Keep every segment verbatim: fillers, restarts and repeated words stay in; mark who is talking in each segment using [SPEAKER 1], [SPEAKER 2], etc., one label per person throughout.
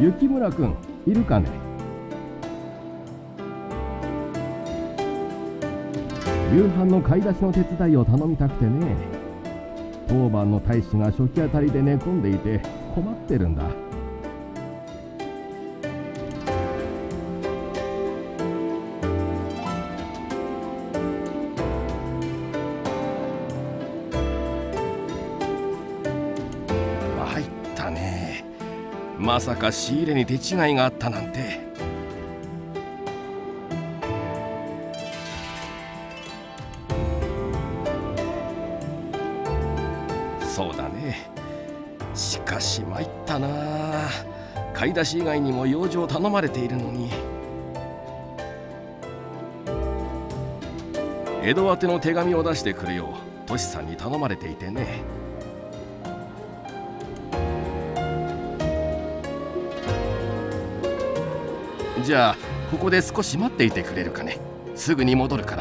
[SPEAKER 1] 雪村くんいるかね。夕飯の買い出しの手伝いを頼みたくてね。当番の大使が初期あたりで寝込んでいて困ってるんだ。参ったね。まさか仕入れに手違いがあったなんて。そうだね。しかし参ったな。買い出し以外にも用事を頼まれているのに。江戸宛ての手紙を出してくるようトシさんに頼まれていてね。じゃあここで少し待っていてくれるかね。すぐに戻るから。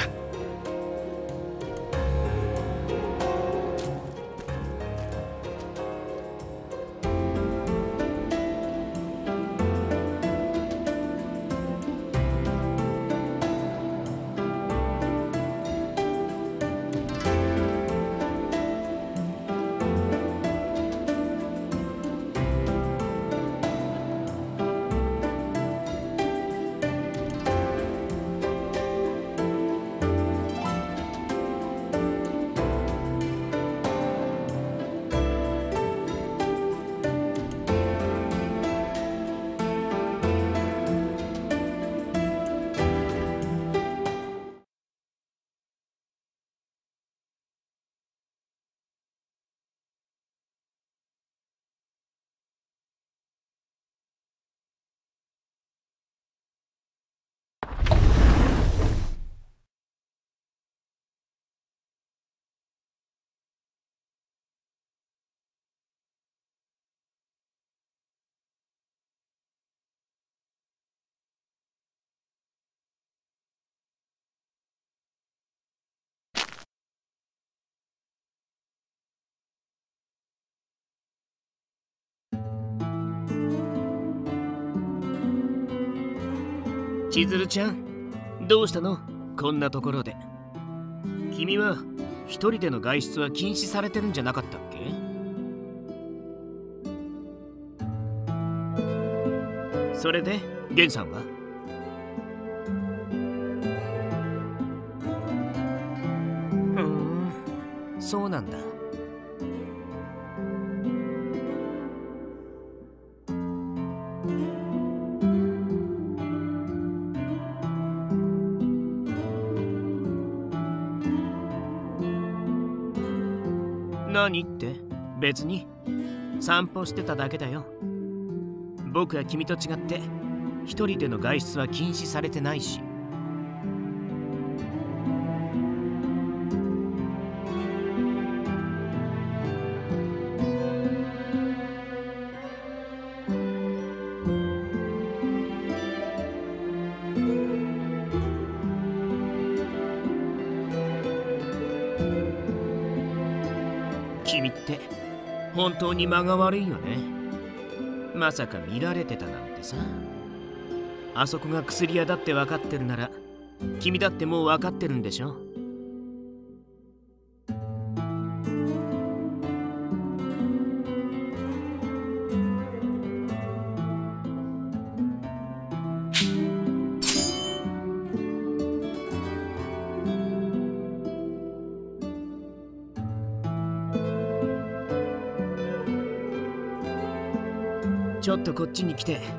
[SPEAKER 2] 千鶴ちゃん、どうしたの？こんなところで。君は一人での外出は禁止されてるんじゃなかったっけ？それでゲンさんは？ふーん、そうなんだ。何って別に散歩してただけだよ。僕は君と違って一人での外出は禁止されてないし。君って本当に間が悪いよね。まさか見られてたなんてさ。あそこが薬屋だって分かってるなら君だってもう分かってるんでしょ。ちょっとこっちに来て。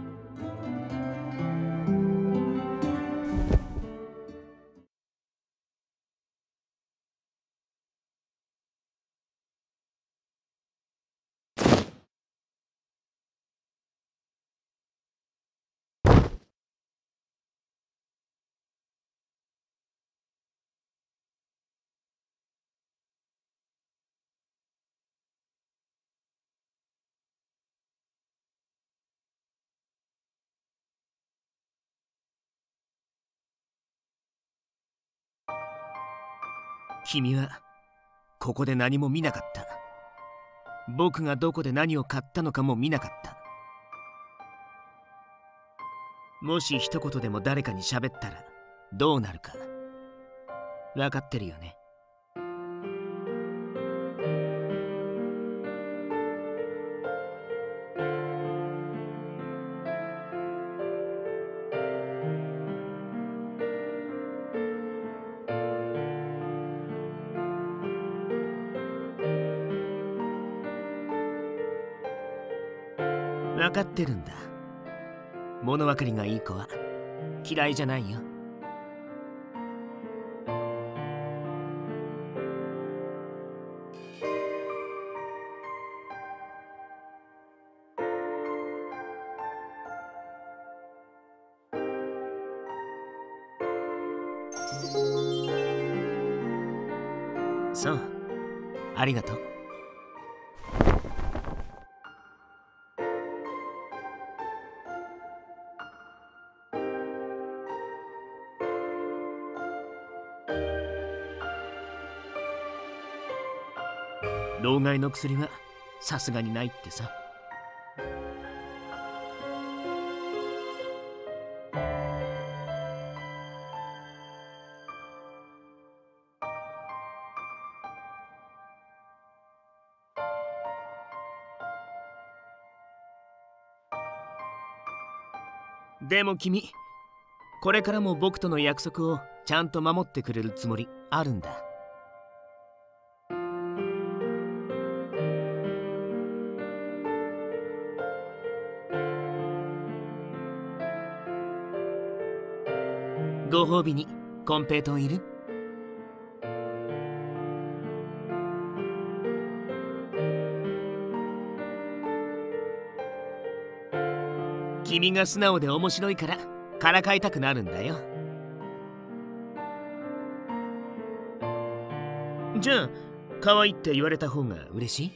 [SPEAKER 2] 君はここで何も見なかった。僕がどこで何を買ったのかも見なかった。 もし一言でも誰かに喋ったらどうなるか分かってるよね。分かってるんだ。物分かりがいい子は嫌いじゃないよ。そう、ありがとう。老害の薬はさすがにないってさ。でも君、これからも僕との約束をちゃんと守ってくれるつもりあるんだ。ご褒美にコンペイトーいる？君が素直で面白いからからかいたくなるんだよ。じゃあ可愛いって言われた方が嬉しい？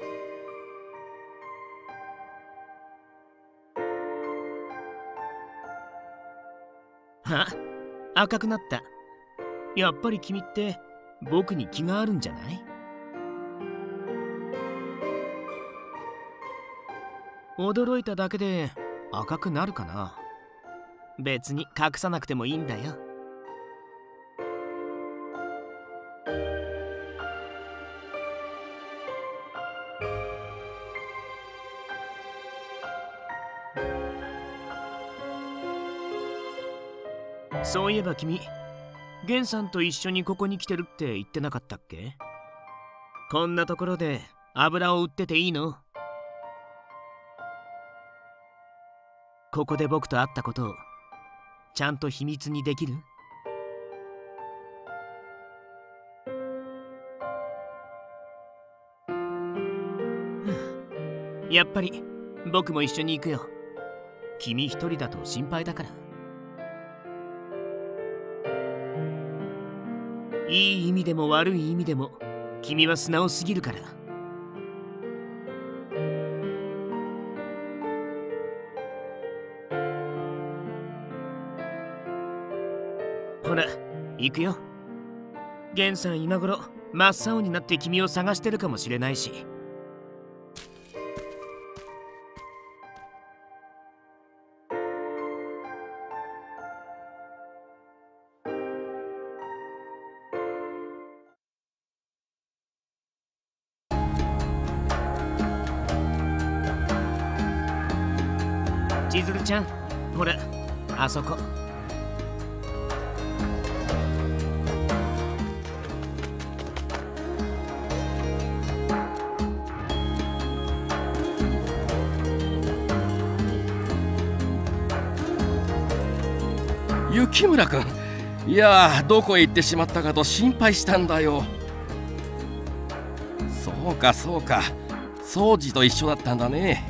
[SPEAKER 2] は？赤くなった。やっぱり君って僕に気があるんじゃない？驚いただけで赤くなるかな。別に隠さなくてもいいんだよ。そういえば君、ゲンさんと一緒にここに来てるって言ってなかったっけ？こんなところで油を売ってていいの？ここで僕と会ったことをちゃんと秘密にできる？やっぱり僕も一緒に行くよ。君一人だと心配だから。いい意味でも悪い意味でも君は素直すぎるから。ほら行くよ。ゲンさん今頃真っ青になって君を探してるかもしれないし。千鶴ちゃん、ほらあそこ。
[SPEAKER 1] 雪村君、いやー、どこへ行ってしまったかと心配したんだよ。そうかそうか、掃除と一緒だったんだね。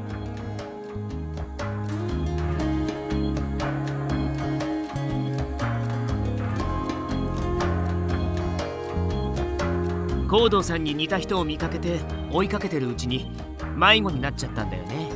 [SPEAKER 2] 高堂さんに似た人を見かけて追いかけてるうちに迷子になっちゃったんだよね。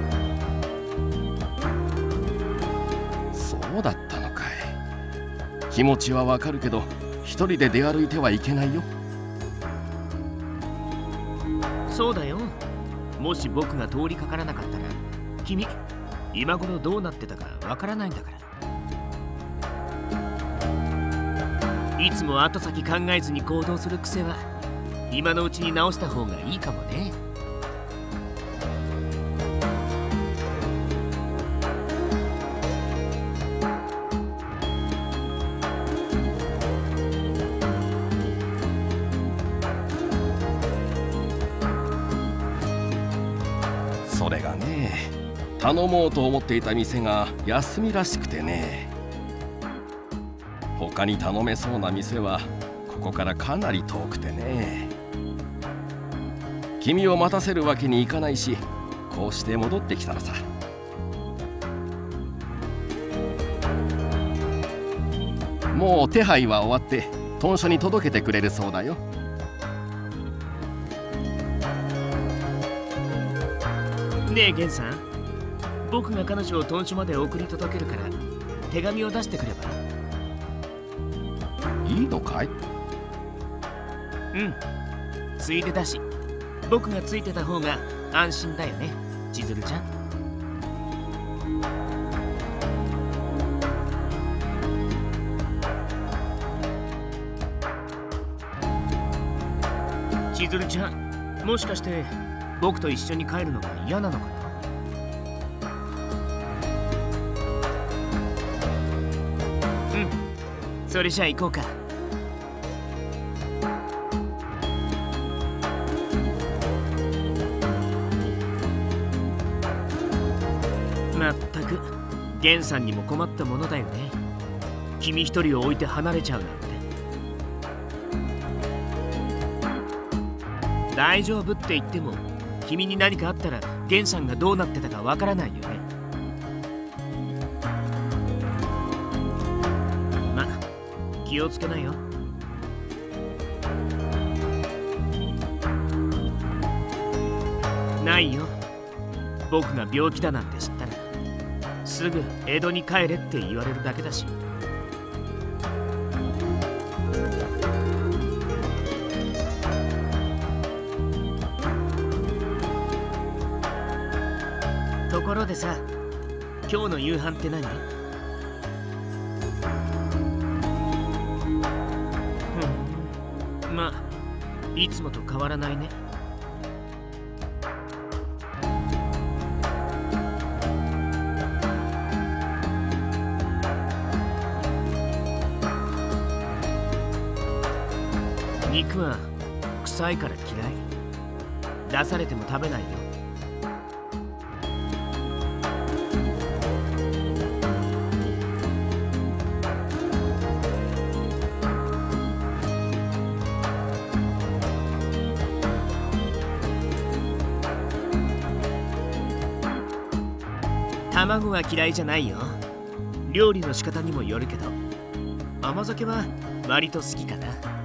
[SPEAKER 1] そうだったのかい。 気持ちはわかるけど一人で出歩いてはいけないよ。
[SPEAKER 2] そうだよ。もし僕が通りかからなかったら君今頃どうなってたかわからないんだから。いつも後先考えずに行動する癖は今のうちに直した方がいいかもね。
[SPEAKER 1] それがね、頼もうと思っていた店が休みらしくてね。他に頼めそうな店はここからかなり遠くてね。君を待たせるわけにいかないし、こうして戻ってきたのさ。もう手配は終わって豚舎に届けてくれるそうだよ。
[SPEAKER 2] ねえゲンさん、僕が彼女を豚舎まで送り届けるから手紙を出してくれば
[SPEAKER 1] いいのかい？
[SPEAKER 2] うん、ついでだし僕がついてた方が安心だよね、千鶴ちゃん。千鶴ちゃん、もしかして僕と一緒に帰るのが嫌なのかな？うん、それじゃあ行こうか。まったくゲンさんにも困ったものだよね。君一人を置いて離れちゃうなんて。大丈夫って言っても君に何かあったらゲンさんがどうなってたかわからないよね。ま、気をつけないよ。ないよ。僕が病気だなんて知ったらすぐ江戸に帰れって言われるだけだし。ところでさ、今日の夕飯って何？うん、まあいつもと変わらないね。肉は臭いから嫌い。出されても食べないよ。卵は嫌いじゃないよ。料理の仕方にもよるけど甘酒は割と好きかな。